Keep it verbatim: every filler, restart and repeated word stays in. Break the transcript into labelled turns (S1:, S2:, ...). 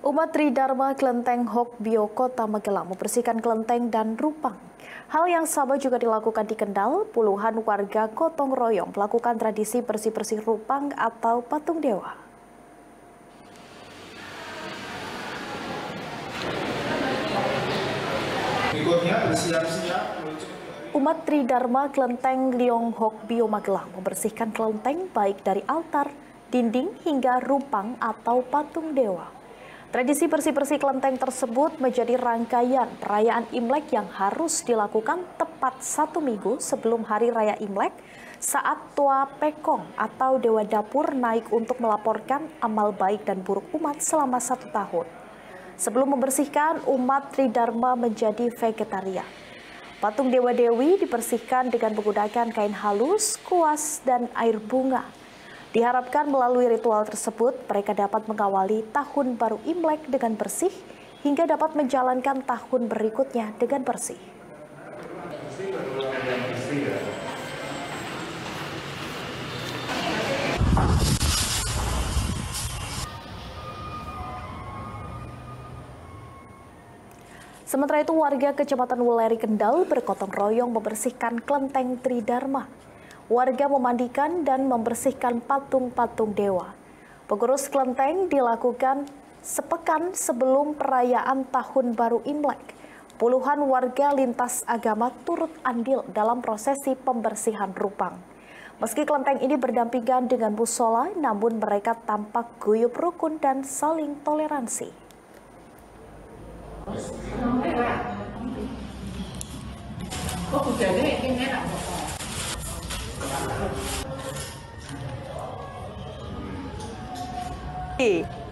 S1: Umat Tridharma Kelenteng Hokbyo Kota Magelang membersihkan kelenteng dan rupang. Hal yang sama juga dilakukan di Kendal. Puluhan warga gotong royong melakukan tradisi bersih-bersih rupang atau patung dewa.
S2: Berikutnya bersiap-siap.
S1: Umat Tridharma Kelenteng Liong Hokbyo Magelang membersihkan kelenteng baik dari altar, dinding hingga rupang atau patung dewa. Tradisi bersih-bersih kelenteng tersebut menjadi rangkaian perayaan Imlek yang harus dilakukan tepat satu minggu sebelum Hari Raya Imlek saat Tua Pekong atau Dewa Dapur naik untuk melaporkan amal baik dan buruk umat selama satu tahun. Sebelum membersihkan, umat Tridharma menjadi vegetarian. Patung dewa-dewi dibersihkan dengan menggunakan kain halus, kuas, dan air bunga. Diharapkan melalui ritual tersebut, mereka dapat mengawali tahun baru Imlek dengan bersih, hingga dapat menjalankan tahun berikutnya dengan bersih. Sementara itu, warga Kecamatan Wuleri Kendal bergotong royong membersihkan kelenteng Tridharma. Warga memandikan dan membersihkan patung-patung dewa. Pengurus kelenteng dilakukan sepekan sebelum perayaan Tahun Baru Imlek. Puluhan warga lintas agama turut andil dalam prosesi pembersihan rupang. Meski kelenteng ini berdampingan dengan musola, namun mereka tampak guyup rukun dan saling toleransi.
S3: Oke.